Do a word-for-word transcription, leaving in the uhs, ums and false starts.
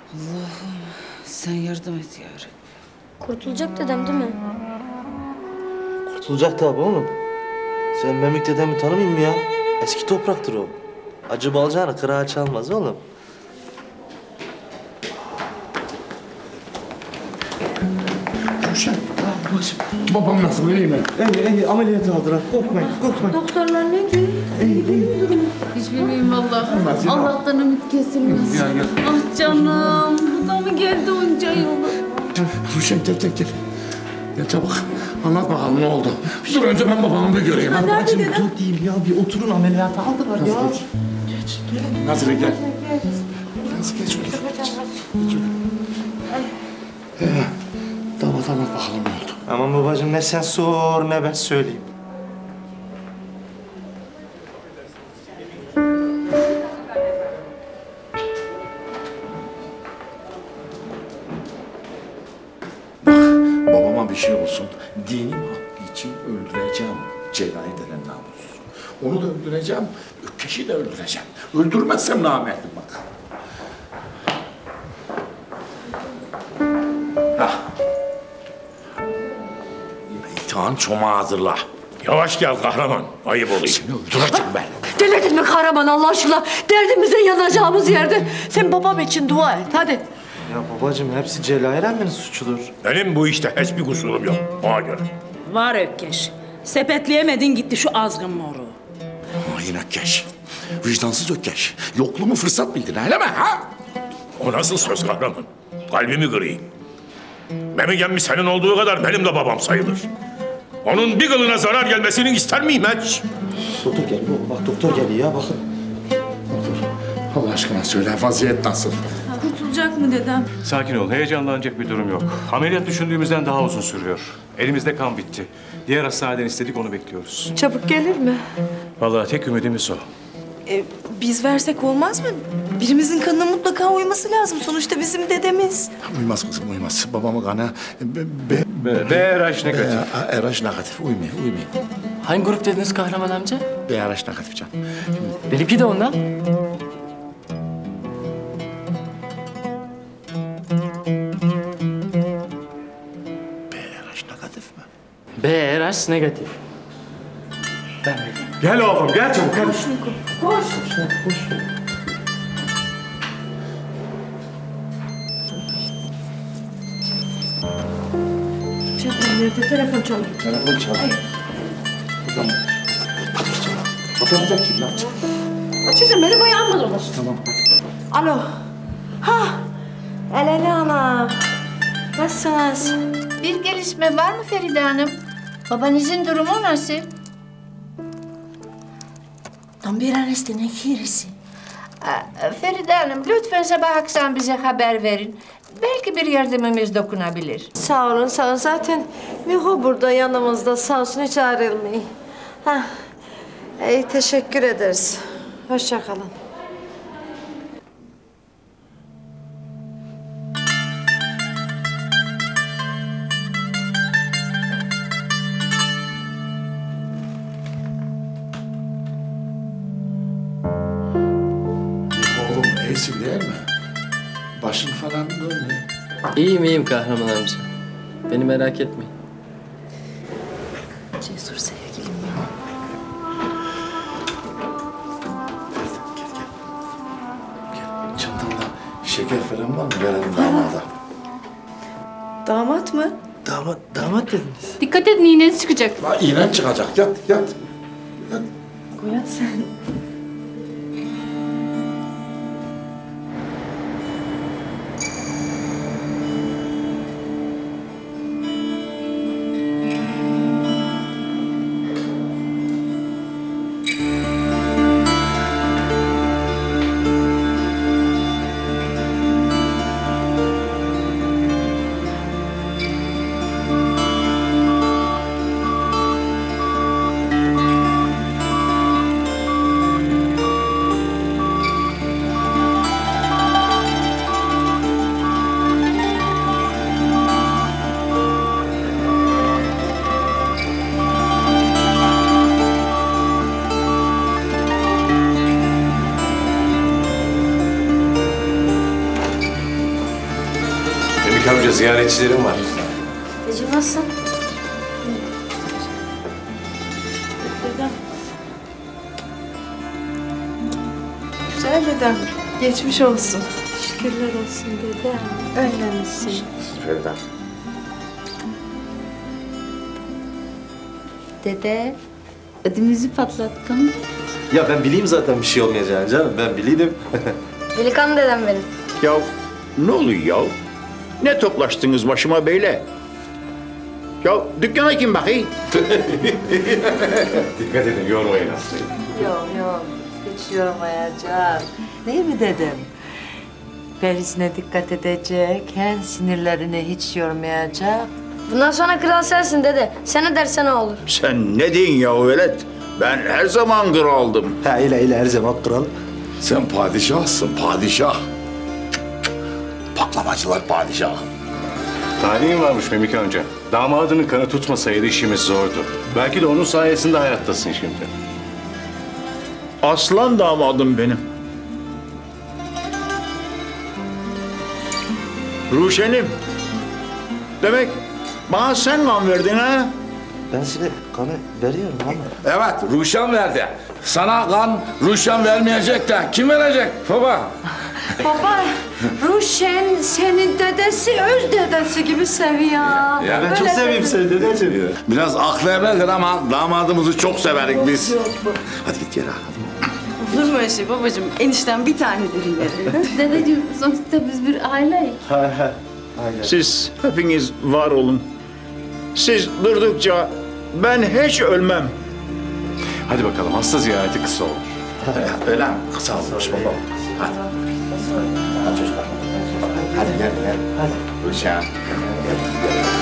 Allah'ım sen yardım et yarabbim. Kurtulacak dedem değil mi? Kurtulacak tabi oğlum. Sen Memik dedemi tanımayayım mı ya? Eski topraktır o. Acı balcağını kırağa çalmaz oğlum. Ruşen, başım. Babam nasıl, iyi mi? İyi, iyi. Ameliyat aldılar. Korkmayın, korkmayın. Doktorlar ne diyor? İyi, iyi. Hiç bilmiyorum vallahi. Olmaz ya. Allah'tan ümit kesilmez. Gel, gel. Ah canım. Bu da mı geldi onca yolu? Ruşen gel, gel, gel. Gel çabuk. Anlat bakalım ne oldu. Dur önce ben babamı bir göreyim. Hadi bacım dur diyeyim ya. Bir oturun, ameliyata aldılar ya. Geç. Geç. Nazire gel. Nazire geç şöyle. Geç şöyle. Ee, damat anlat bakalım ne oldu. Aman babacığım ne sen sor ne ben söyleyeyim. Babama bir şey olsun. Dinim hakkı için öldüreceğim Celal'i denen namussuz. Onu da öldüreceğim, Ökkeş'i de öldüreceğim. Öldürmezsem namerdim bak. Hah. İmtihan çomağı hazırla. Yavaş gel kahraman. Ayıp oluyor. Seni öldüreceğim ben. Delirdin mi kahraman Allah aşkına? Derdimize yanacağımız yerde. Sen babam için dua et hadi. Ya babacığım hepsi Celal'in Emmi'nin suçudur. Benim bu işte hiçbir kusurum yok. Ona göre. Var Ökkeş. Sepetleyemedin gitti şu azgın moru. Hain Ökkeş. Vicdansız Ökkeş. Yokluğumu fırsat bildin öyle mi ha? O nasıl söz kahraman? Kalbimi kırayım. Memik emmi senin olduğu kadar benim de babam sayılır. Onun bir kılına zarar gelmesini ister miyim hiç? Doktor geliyor oğlum. Bak doktor geliyor ya bakın. Dur. Allah aşkına söyle vaziyet nasıl? Kurtulacak mı dedem? Sakin ol, heyecanlanacak bir durum yok. Ameliyat düşündüğümüzden daha uzun sürüyor. Elimizde kan bitti. Diğer hastaneden istedik, onu bekliyoruz. Çabuk gelir mi? Vallahi tek ümidimiz o. E, biz versek olmaz mı? Birimizin kanına mutlaka uyması lazım. Sonuçta bizim dedemiz. Uymaz kızım uymaz. Babamın kanı B, B, B, B R H negatif. B R H negatif. Uymuyor, uymuyor. Hangi grup dediniz kahraman amca? B R H negatif can. Şimdi Benimki de ondan. B R H negatif mi? B R H negatif. Ben de. Gel oğlum, gel çabuk. Gel. Canım nerede? Telefon çalıyor. Telefon çalıyor. Buradan mı? Hadi çalın. Kapatacak kim lan? Açacağım benim ayağımla dolaş. Tamam. Alo. Ha. Eleni ana. Nasılsınız? Bir gelişme var mı Feride Hanım? Babanızın durumu nasıl? Tam bir arasında kirisi. Aa, Feride Hanım, lütfen sabah akşam bize haber verin. Belki bir yardımımız dokunabilir. Sağ olun, sağ olun. Zaten Miho burada yanımızda. Sağ olsun, hiç ayrılmayın. Ha. İyi, teşekkür ederiz. Hoşça kalın. Oğlum iyisin değil mi? Başın falan dönmüyor. İyiyim iyiyim kahraman amca. Beni merak etmeyin. Cesur sevgilim ya. Gel gel. Gel. Çantanda şeker falan var mı? Verelim damada. Damat mı? Damat, damat dediniz. Dikkat edin iğneniz çıkacak. Ha, iğnen çıkacak. Yat yat. Yat. Koyat sen. Memik amca ziyaretçilerim var. Dedeciğim nasılsın? Güzel dedem. Geçmiş olsun. Şükürler olsun dede. Ölmemişsin. Feride. Dede, ödümüzü patlattın. Ya ben bileyim zaten bir şey olmayacağını canım. Ben biliydim. Delikanlı dedem benim. Ya ne oluyor ya? Ne toplaştınız başıma böyle? Ya dükkana kim bakayım? Dikkat edin, yormayın hastayı. Yok yok. Hiç yormayacağım. Değil mi dedem? Perisine dikkat edecek. Her sinirlerini hiç yormayacak. Bundan sonra kral sensin dede. Sen ne dersen o olur. Sen ne diyorsun ya velet? Ben her zaman kraldım. Ha ile ile her zaman kral. Sen padişahsın, padişah. Baklavacılar padişah. Talihin varmış Memik amca. Damadının kanı tutmasaydı işimiz zordu. Belki de onun sayesinde hayattasın şimdi. Aslan damadım benim. Ruşenim. Demek bana sen kan verdin ha? Ben size kanı veriyorum ama. Evet, Ruşen verdi. Sana kan Ruşen vermeyecek de kim verecek baba? Baba, Ruşen senin dedesi öz dedesi gibi seviyor. Ya Ben çok seveyim seni dedeciğim. Biraz aklı evveldir ama damadımızı çok severik biz. Hadi git yere. Olur mu öyle şey babacığım? Enişten bir tanedir yine. Dedeciğim, sonuçta biz bir aileyiz. Ha ha. Aynen. Siz hepiniz var olun. Siz durdukça ben hiç ölmem. Hadi bakalım, hasta ziyareti kısa olur. Öyle mi? Kısa olmuş babam. Hadi. Hadi çocuklar. Hadi gel gel. Hadi. Ruşen.